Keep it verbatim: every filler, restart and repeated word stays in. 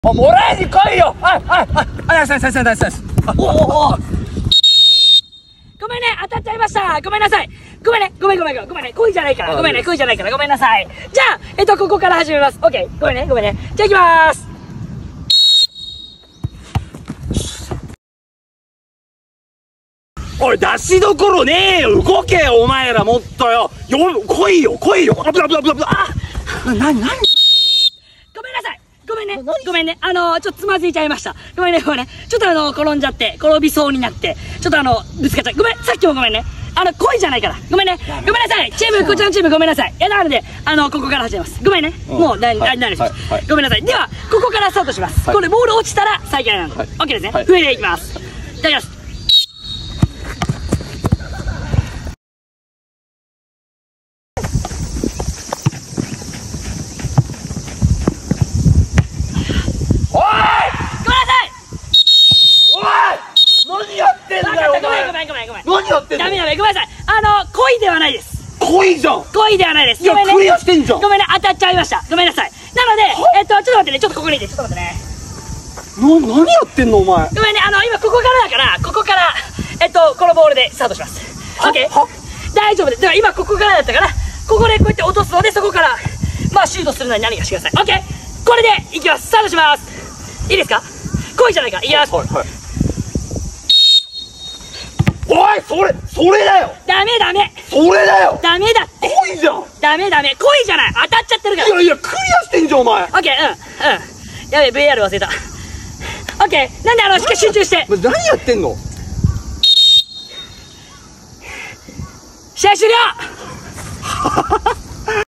あ、もらいに来いよ。あ、あ、あ、あ、ナイスナイスナイスナイスナイス。おおお。ごめんね、当たっちゃいました。ごめんなさい。ごめんね、ごめんごめんごめん、ごめんね、恋じゃないから。ごめんね、恋じゃないから、ごめんなさい。じゃあ、えっと、ここから始めます。オッケー。ごめんね、ごめんね。じゃあ、行きまーす。おい、出しどころねえよ。動けよ、お前ら、もっとよ。よ、来いよ、来いよ。あぶあぶあぶあぶ。あ、な、な、なに。ごめんなさい。ごめんね、ごめんね。あのー、ちょっとつまずいちゃいました。ごめんね、ごめんね。ちょっとあのー、転んじゃって、転びそうになって、ちょっとあの、ぶつかっちゃう。ごめん、さっきもごめんね。あの、恋じゃないから。ごめんね。ごめんなさい。チーム、こちらのチームごめんなさい。いや、なので、あの、ここから始めます。ごめんね。もう、な、な、なにします。ごめんなさい。では、ここからスタートします。これ、ボール落ちたら再開なので。オッケーですね。上でいきます。いただきます。 何やってんだよ。 ごめんごめんごめんごめん。 何やってんの。 ダメダメ、ごめんなさい。あの、恋ではないです。 恋じゃん。 恋ではないです。 いや、クリアしてんじゃん。 ごめんね、当たっちゃいました。ごめんなさい。なので、えっと、ちょっと待ってね、ちょっとここにいて、ちょっと待ってね。 な、何やってんのお前。 ごめんね、あの、今ここからだから、ここから、えっと、このボールでスタートします。オッケー？大丈夫です。だから今ここからだったから、ここでこうやって落とすので、そこから、まあ、シュートするのに何かしてください。オッケー？これで、いきます。スタートします。いいですか？恋じゃないから、いきます。はいはい。 おい、それ、それだよ。 ダメダメ。 それだよ。 ダメだって。 恋じゃん。 ダメダメ。恋じゃない。当たっちゃってるから。 いやいや、クリアしてんじゃん、お前。 オッケー、うん、うん。やべえ、ブイアール 忘れた。オッケー。なんであの、しっかり集中して。 何やってんの。 試合終了